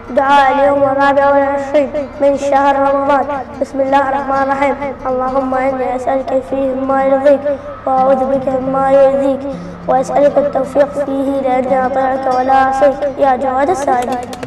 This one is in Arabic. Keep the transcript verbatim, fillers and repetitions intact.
دعاء اليوم الرابع والعشرين من شهر رمضان. بسم الله الرحمن الرحيم. اللهم إني أسألك فيه ما يرضيك وأعوذ بك مما يؤذيك وأسألك التوفيق فيه لأني أطيعك ولا أعصيك يا جواد السائلين.